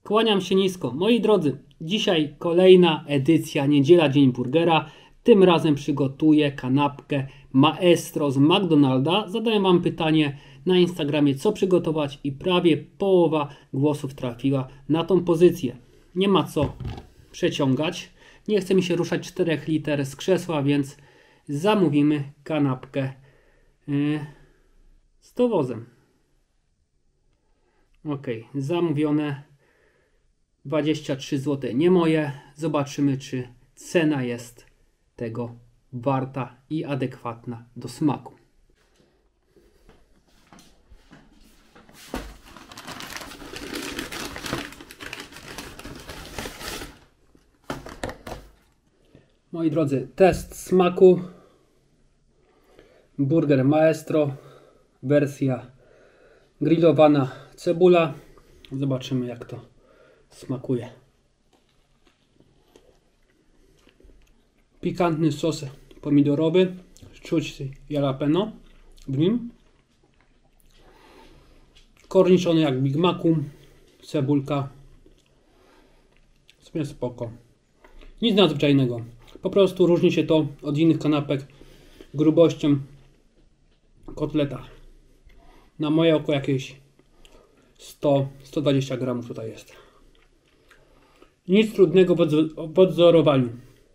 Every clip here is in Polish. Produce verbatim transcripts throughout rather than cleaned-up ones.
Kłaniam się nisko. Moi drodzy, dzisiaj kolejna edycja Niedziela Dzień Burgera. Tym razem przygotuję kanapkę Maestro z McDonalda. Zadałem Wam pytanie na Instagramie, co przygotować i prawie połowa głosów trafiła na tą pozycję. Nie ma co przeciągać. Nie chce mi się ruszać czterech liter z krzesła, więc zamówimy kanapkę yy, z dowozem. Ok, zamówione. dwadzieścia trzy złote nie moje. Zobaczymy, czy cena jest tego warta i adekwatna do smaku. Moi drodzy, test smaku. Burger Maestro, wersja grillowana cebula. Zobaczymy, jak to smakuje. Pikantny sos pomidorowy, czuć jalapeno w nim. Korniczony jak w Big Macu, cebulka. Sobie spoko. Nic nadzwyczajnego. Po prostu różni się to od innych kanapek grubością kotleta. Na moje oko jakieś sto do stu dwudziestu gramów tutaj jest. Nic trudnego w odzorowaniu.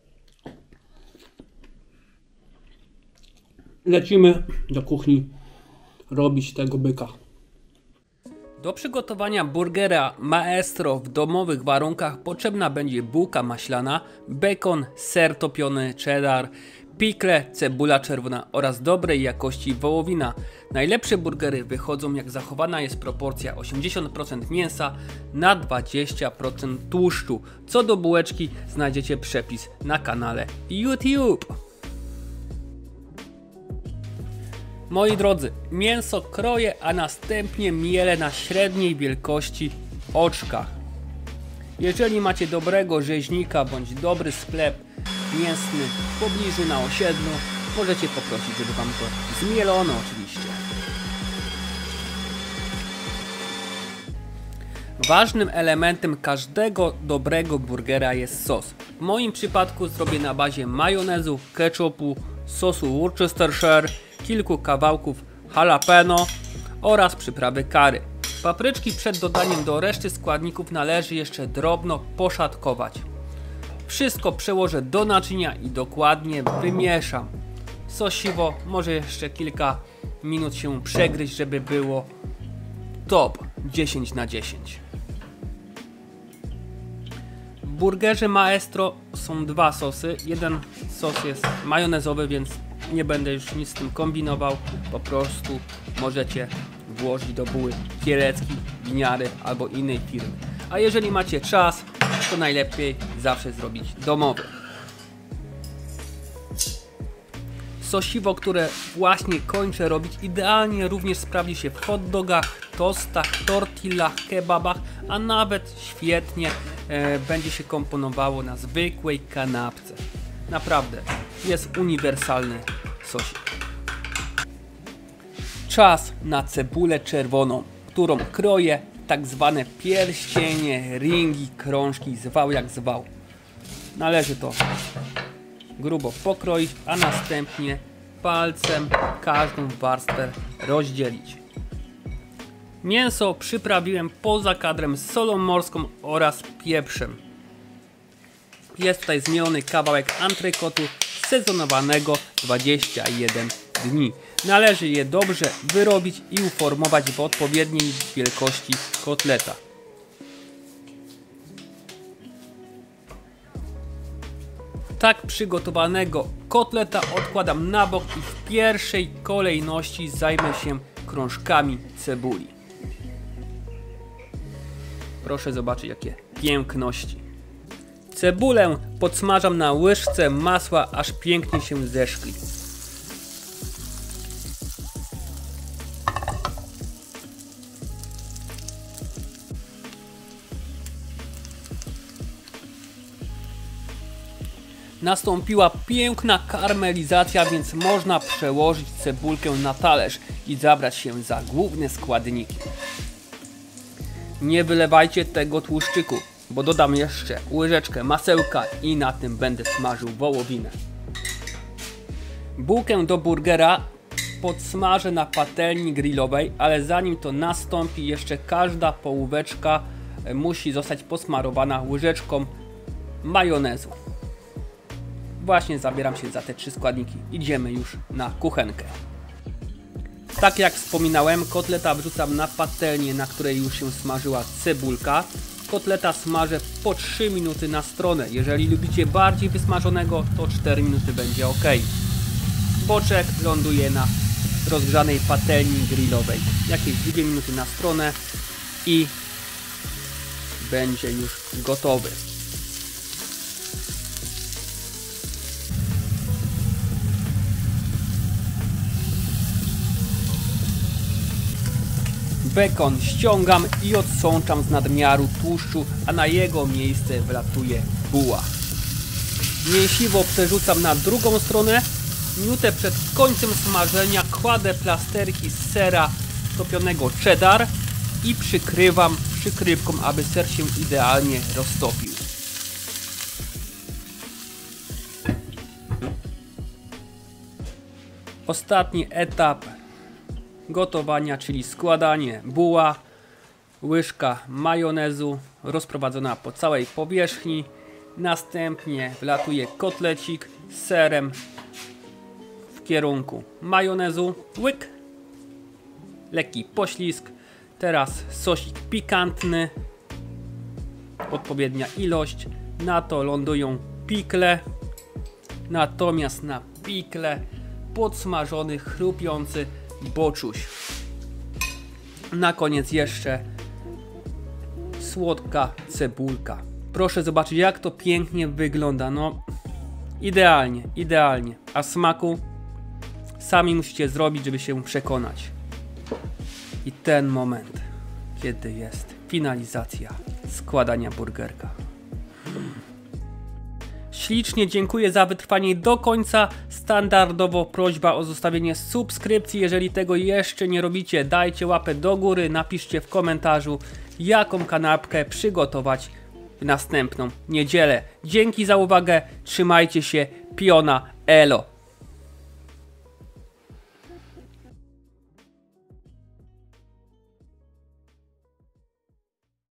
Lecimy do kuchni robić tego byka. Do przygotowania burgera Maestro w domowych warunkach potrzebna będzie bułka maślana, bekon, ser topiony, cheddar, pikle, cebula czerwona oraz dobrej jakości wołowina. Najlepsze burgery wychodzą, jak zachowana jest proporcja osiemdziesiąt procent mięsa na dwadzieścia procent tłuszczu. Co do bułeczki znajdziecie przepis na kanale YouTube. Moi drodzy, mięso kroję, a następnie mielę na średniej wielkości oczkach. Jeżeli macie dobrego rzeźnika bądź dobry sklep mięsny w pobliżu na osiedlu, możecie poprosić, żeby Wam to zmielono oczywiście. Ważnym elementem każdego dobrego burgera jest sos. W moim przypadku zrobię na bazie majonezu, ketchupu, sosu Worcestershire, kilku kawałków jalapeno oraz przyprawy curry. Papryczki przed dodaniem do reszty składników należy jeszcze drobno poszatkować. Wszystko przełożę do naczynia i dokładnie wymieszam. Sosiwo może jeszcze kilka minut się przegryźć, żeby było top dziesięć na dziesięć. W burgerze Maestro są dwa sosy. Jeden sos jest majonezowy, więc nie będę już nic z tym kombinował. Po prostu możecie włożyć do buły kielecki, winiary albo innej firmy. A jeżeli macie czas, to najlepiej zawsze zrobić domowy. Sosiwo, które właśnie kończę robić, idealnie również sprawdzi się w hot dogach, tostach, tortillach, kebabach, a nawet świetnie e, będzie się komponowało na zwykłej kanapce. Naprawdę jest uniwersalny sosik. Czas na cebulę czerwoną, którą kroję tak zwane pierścienie, ringi, krążki, zwał jak zwał. Należy to grubo pokroić, a następnie palcem każdą warstwę rozdzielić. Mięso przyprawiłem poza kadrem solą morską oraz pieprzem. Jest tutaj zmielony kawałek antrykotu sezonowanego dwadzieścia jeden dni. Należy je dobrze wyrobić i uformować w odpowiedniej wielkości kotleta. Tak przygotowanego kotleta odkładam na bok i w pierwszej kolejności zajmę się krążkami cebuli. Proszę zobaczyć, jakie piękności. Cebulę podsmażam na łyżce masła, aż pięknie się zeszkli. Nastąpiła piękna karmelizacja, więc można przełożyć cebulkę na talerz i zabrać się za główne składniki. Nie wylewajcie tego tłuszczyku, bo dodam jeszcze łyżeczkę masełka i na tym będę smażył wołowinę. Bułkę do burgera podsmażę na patelni grillowej, ale zanim to nastąpi, jeszcze każda połóweczka musi zostać posmarowana łyżeczką majonezu. Właśnie zabieram się za te trzy składniki. Idziemy już na kuchenkę. Tak jak wspominałem, kotleta wrzucam na patelnię, na której już się smażyła cebulka. Kotleta smażę po trzy minuty na stronę. Jeżeli lubicie bardziej wysmażonego, to cztery minuty będzie ok. Boczek ląduje na rozgrzanej patelni grillowej. Jakieś dwie minuty na stronę i będzie już gotowy. Bekon ściągam i odsączam z nadmiaru tłuszczu, a na jego miejsce wlatuje buła. Mięsiwo przerzucam na drugą stronę. Minutę przed końcem smażenia kładę plasterki z sera topionego cheddar i przykrywam przykrywką, aby ser się idealnie roztopił. Ostatni etap gotowania, czyli składanie. Buła, łyżka majonezu rozprowadzona po całej powierzchni. Następnie wlatuje kotlecik z serem w kierunku majonezu. Łyk. Lekki poślizg. Teraz sosik pikantny. Odpowiednia ilość. Na to lądują pikle. Natomiast na pikle podsmażony, chrupiący boczuś. Na koniec jeszcze słodka cebulka. Proszę zobaczyć, jak to pięknie wygląda. No, idealnie, idealnie. A smaku sami musicie zrobić, żeby się przekonać. I ten moment, kiedy jest finalizacja składania burgerka. Ślicznie dziękuję za wytrwanie do końca. Standardowo prośba o zostawienie subskrypcji. Jeżeli tego jeszcze nie robicie, dajcie łapę do góry. Napiszcie w komentarzu, jaką kanapkę przygotować w następną niedzielę. Dzięki za uwagę. Trzymajcie się. Piona. Elo.